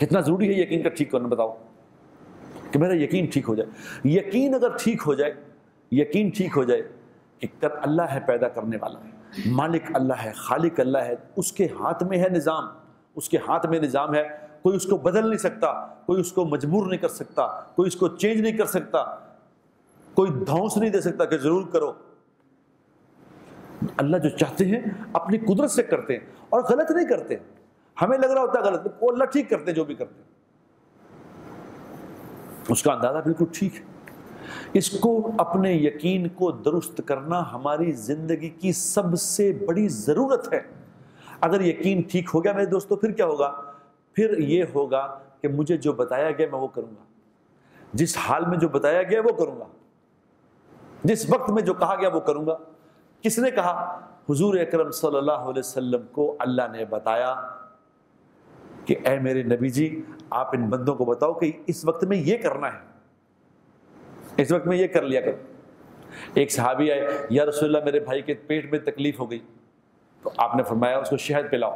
کتنا ضروری ہے یقین کا ٹھیک کرنا، بتاؤ کہ میرا یقین ٹھیک ہو جائے۔ یقین اگر ٹھیک ہو جائے، یقین ٹھیک ہو جائے کہ اللہ ہے پیدا کرنے والا ہے، مالک اللہ ہے، خالق اللہ ہے، اس کے ہاتھ میں ہے نظام، اس کے ہاتھ میں نظام ہے، کوئی اس کو بدل نہیں سکتا، کوئی اس کو مجبور نہیں کر سکتا، کوئی اس کو چینج نہیں کر سکتا، کوئی دھونس نہیں دے سکتا کہ ضرور کرو۔ اللہ جو چاہتے ہیں اپنی قدرت سے کرتے ہیں اور غلط نہیں کرتے، ہمیں لگ رہا ہوتا ہے غلط، وہ اللہ ٹھیک کرتے جو بھی کرتے، اس کا اندازہ بالکل ٹھیک ہے۔ اس کو اپنے یقین کو درست کرنا ہماری زندگی کی سب سے بڑی ضرورت ہے۔ اگر یقین ٹھیک ہو گیا میرے دوستو، پھر کیا ہوگا؟ پھر یہ ہوگا کہ مجھے جو بتایا گیا میں وہ کروں گا، جس حال میں جو بتایا گیا وہ کروں گا، جس وقت میں جو کہا گیا وہ کروں گا۔ کس نے کہا؟ حضور اکرم صلی اللہ علیہ وسلم کو اللہ نے بتایا کہ اے میرے نبی جی، آپ ان بندوں کو بتاؤ کہ اس وقت میں یہ کرنا ہے، اس وقت میں یہ کر لیا کرو۔ ایک صحابی آئے، یا رسول اللہ میرے بھائی کے پیٹ میں تکلیف ہو گئی، تو آپ نے فرمایا اس کو شہد پلاؤ۔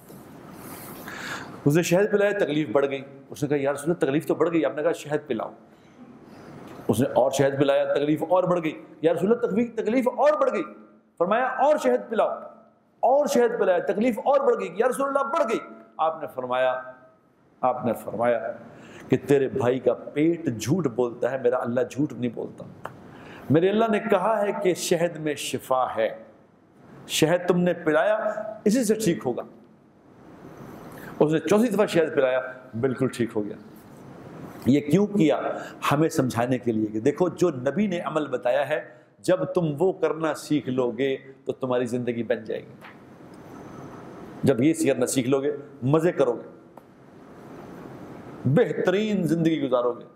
اس نے شہد پلایا، تکلیف بڑھ گئی۔ اس نے کہا یا رسول اللہ تکلیف تو بڑھ گئی، آپ نے کہا شہد پلاؤ۔ اس نے اور شہد پلایا، تکلیف اور بڑھ گئی۔ یا رسول اللہ تکلیف اور بڑھ گئی، فرمایا اور شہد پلاؤ، اور شہد پلایا، تکلیف اور بڑھ گئی۔ یا رسول اللہ بڑھ گئی۔ آپ نے فرمایا کہ تیرے بھائی کا پیٹ جھوٹ بولتا ہے، میرا اللہ جھوٹ نہیں بولتا۔ میرے اللہ نے کہا ہے کہ شہد میں شفا ہے، شہد تم نے پلایا اسی سے ٹھیک ہوگا۔ اس نے چوتھی دفعہ شہد پلایا، بالکل ٹھیک ہو گیا۔ یہ کیوں کیا؟ ہمیں سمجھانے کے لیے کہ دیکھو جو نبی نے عمل بتایا ہے، جب تم وہ کرنا سیکھ لو گے تو تمہاری زندگی بن جائے گی۔ جب یہ کرنا سیکھ لو گے، مزے کرو گے، بہترین زندگی گزارو گے۔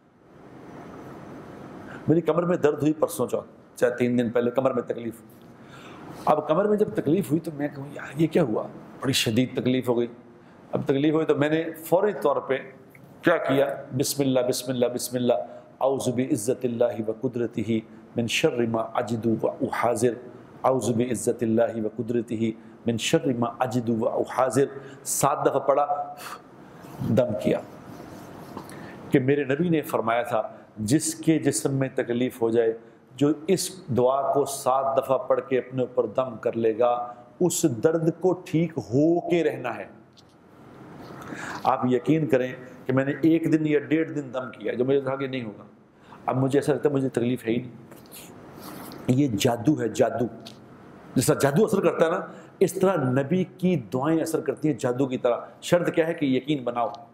میری کمر میں درد ہوئی پرسوں چوتھ، چاہے 3 دن پہلے کمر میں تکلیف۔ اب کمر میں جب تکلیف ہوئی تو میں کہوں یار یہ کیا ہوا، بڑی شدید تکلیف ہو گئی۔ اب تکلیف ہوئی تو میں نے فوری طور پہ کیا کیا؟ بسم اللہ بسم اللہ بسم اللہ، اعوذ بعزت اللہ وقدرتہ من شر ما اجد واحاذر، اعوذ بعزت اللہ وقدرتہ من شر ما اجد واحاذر، 7 دفعہ پڑھا، دم کیا۔ کہ میرے نبی نے فرمایا تھا جس کے جسم میں تکلیف ہو جائے، جو اس دعا کو 7 دفعہ پڑھ کے اپنے اوپر دم کر لے گا، اس درد کو ٹھیک ہو کے رہنا ہے۔ آپ یقین کریں کہ میں نے 1 دن یا 1.5 دن دم کیا، جو مجھے کہا کہ نہیں ہوگا، اب مجھے ایسا لگتا ہے مجھے تکلیف ہے ہی نہیں۔ یہ جادو ہے، جادو۔ جس طرح جادو اثر کرتا ہے نا، اس طرح نبی کی دعائیں اثر کرتی ہیں جادو کی طرح۔ شرط کیا ہے کہ یقین بناؤ۔